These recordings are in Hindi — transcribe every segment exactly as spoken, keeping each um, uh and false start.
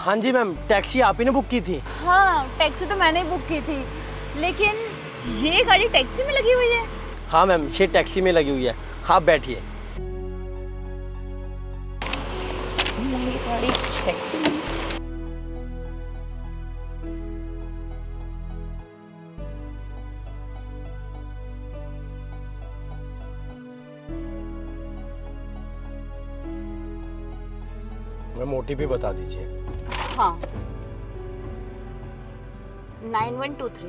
हाँ जी मैम, टैक्सी आप ही ने बुक की थी। हाँ, टैक्सी तो मैंने ही बुक की थी, लेकिन ये गाड़ी टैक्सी में लगी हुई है। हाँ मैम, ये टैक्सी में लगी हुई है। हाँ बैठिए। मेरी गाड़ी टैक्सी में। मैम ओटीपी बता दीजिए। हाँ, nine one two three.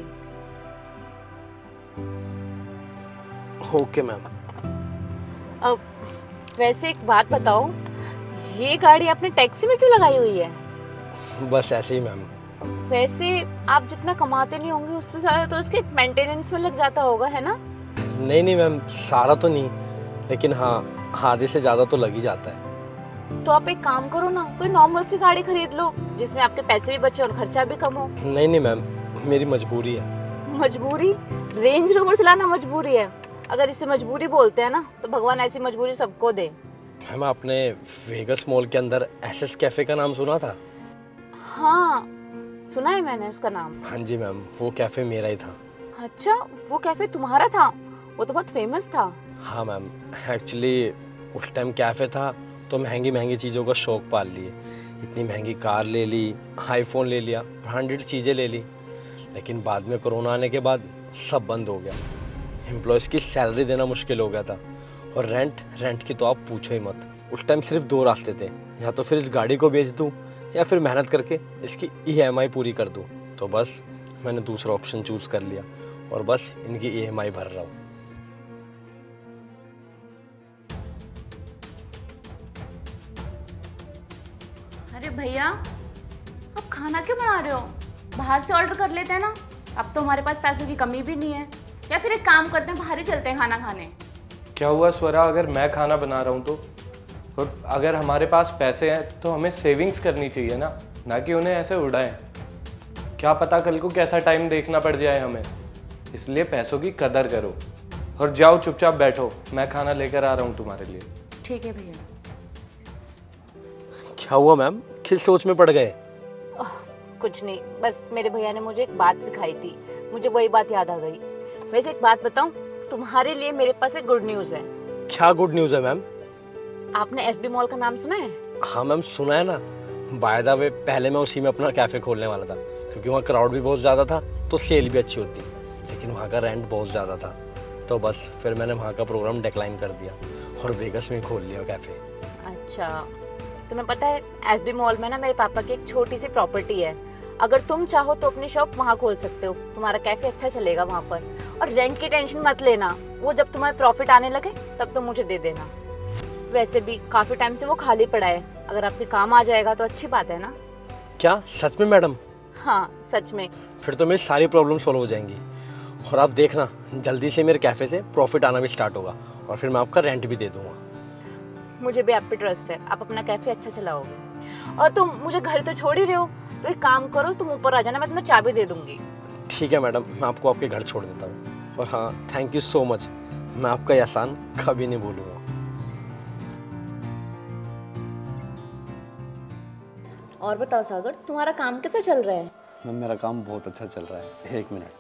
Okay ma'am. अब वैसे एक बात बताओ, ये गाड़ी आपने टैक्सी में क्यों लगाई हुई है? बस ऐसे ही मैम। वैसे आप जितना कमाते नहीं होंगे उससे ज़्यादा तो इसके मेंटेनेंस में लग जाता होगा, है ना? नहीं नहीं मैम, सारा तो नहीं, लेकिन हाँ आधे से ज़्यादा तो लग ही जाता है। तो आप एक काम करो ना, कोई नॉर्मल सी गाड़ी खरीद लो जिसमें आपके पैसे भी बचे और खर्चा भी कम हो। नहीं नहीं मैम, मेरी मजबूरी है। मजबूरी? रेंज रोवर चलाना मजबूरी है? अगर इसे मजबूरी बोलते हैं ना, तो भगवान ऐसी मजबूरी सबको दे। मैम आपने वेगस मॉल के अंदर एसएस कैफे का नाम सुना था? हाँ, सुना है मैंने उसका नाम। हाँ जी मैम, वो कैफे मेरा ही था। अच्छा, वो कैफे तुम्हारा था? वो तो बहुत फेमस था। हाँ मैम, एक्चुअली उस टाइम कैफे था तो महंगी महंगी चीज़ों का शौक पाल लिए। इतनी महंगी कार ले ली, आईफोन ले लिया, ब्रांडेड चीज़ें ले ली, लेकिन बाद में कोरोना आने के बाद सब बंद हो गया। एम्प्लॉयज़ की सैलरी देना मुश्किल हो गया था, और रेंट रेंट की तो आप पूछो ही मत। उस टाइम सिर्फ दो रास्ते थे, या तो फिर इस गाड़ी को बेच दूँ या फिर मेहनत करके इसकी ईएमआई पूरी कर दूँ। तो बस मैंने दूसरा ऑप्शन चूज़ कर लिया और बस इनकी ईएमआई भर रहा हूँ। अरे भैया, आप खाना क्यों बना रहे हो? बाहर से ऑर्डर कर लेते हैं ना। अब तो हमारे पास पैसों की कमी भी नहीं है। या फिर एक काम करते हैं, बाहर ही चलते हैं खाना खाने। क्या हुआ स्वरा, अगर मैं खाना बना रहा हूँ तो? और अगर हमारे पास पैसे हैं तो हमें सेविंग्स करनी चाहिए ना, ना कि उन्हें ऐसे उड़ाएं। क्या पता कल को कैसा टाइम देखना पड़ जाए हमें, इसलिए पैसों की कदर करो। और जाओ चुपचाप बैठो, मैं खाना लेकर आ रहा हूँ तुम्हारे लिए। ठीक है भैया। क्या हुआ मैम, किस सोच में पड़ गए? कुछ नहीं, बस मेरे भैया ने मुझे एक बात सिखाई थी, मुझे वही बात याद आ गई। वैसे एक बात बताऊं, तुम्हारे लिए मेरे पास एक गुड न्यूज़ है। क्या गुड न्यूज़ है मैम? आपने एसबी मॉल का नाम सुना है? हाँ मैम, सुना है ना। बाय द वे पहले मैं उसी में अपना कैफ़े खोलने वाला था, क्योंकि वहाँ क्राउड भी बहुत ज़्यादा था तो सेल भी अच्छी होती, लेकिन वहाँ का रेंट बहुत ज़्यादा था। तो बस फिर मैंने वहाँ का प्रोग्राम डिक्लाइन कर दिया और वेगस में खोल लिया कैफ़े। अच्छा, तुम्हें पता है एसबी मॉल में ना मेरे पापा की एक छोटी सी प्रॉपर्टी है। अगर तुम चाहो तो अपनी शॉप वहाँ खोल सकते हो, तुम्हारा कैफे अच्छा चलेगा वहाँ पर। और रेंट की टेंशन मत लेना, वो जब तुम्हारे प्रॉफिट आने लगे तब तुम मुझे दे देना। वैसे भी काफी टाइम से वो खाली पड़ा है, अगर आपके काम आ जाएगा तो अच्छी बात है ना। क्या सच में मैडम? हाँ सच में। फिर तो मेरी सारी प्रॉब्लम सॉल्व हो जाएंगी, और आप देखना जल्दी से मेरे कैफे से प्रॉफिट आना भी स्टार्ट होगा, और फिर मैं आपका रेंट भी दे दूंगा। मुझे भी आप पे ट्रस्ट है, आप अपना कैफे अच्छा चलाओगे। और तुम मुझे घर तो छोड़ ही रहे हो, तो एक काम करो, तुम ऊपर आ जाना, मैं तुम्हें चाबी दे दूंगी। ठीक है मैडम, मैं आपको आपके घर छोड़ देता हूँ। और हाँ, थैंक यू सो मच, मैं आपका एहसान कभी नहीं भूलूंगा। और बताओ सागर, तुम्हारा काम कैसा चल रहा है? मैम मेरा काम बहुत अच्छा चल रहा है। एक मिनट,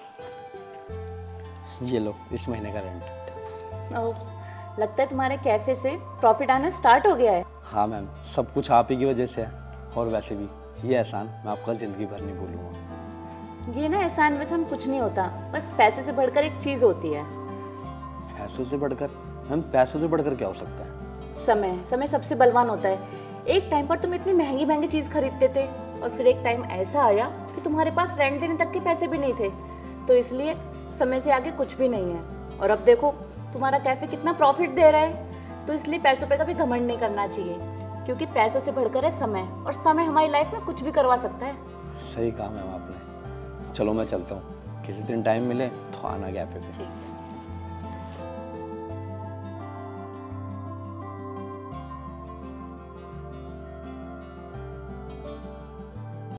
ये लो इस महीने का रेंट। ओह, लगता है तुम्हारे कैफे से प्रॉफिट आना स्टार्ट हो गया है। हाँ मैम, सब कुछ आप ही की वजह से है, और वैसे भी ये एहसान मैं आपका ज़िंदगी भर नहीं भूलूंगा। ये ना एहसान वैसान कुछ नहीं होता, बस पैसे से बढ़कर एक चीज़ होती है। पैसों से बढ़कर? मैम पैसों से बढ़कर क्या हो सकता है? समय। समय सबसे बलवान होता है। एक टाइम पर तुम इतनी महंगी महंगी चीज़ खरीदते थे, और फिर एक टाइम ऐसा आया कि तुम्हारे पास रेंट देने तक के पैसे भी नहीं थे, तो इसलिए समय से आगे कुछ भी नहीं है। और अब देखो तुम्हारा कैफे कितना प्रॉफिट दे रहा है, तो इसलिए पैसों पे कभी घमंड नहीं करना चाहिए, क्योंकि पैसों से बढ़कर है समय, और समय हमारी लाइफ में कुछ भी करवा सकता है। सही कहा मैम आपने। चलो मैं चलता हूँ, किसी दिन टाइम मिले तो आना कैफे पे। ठीक है।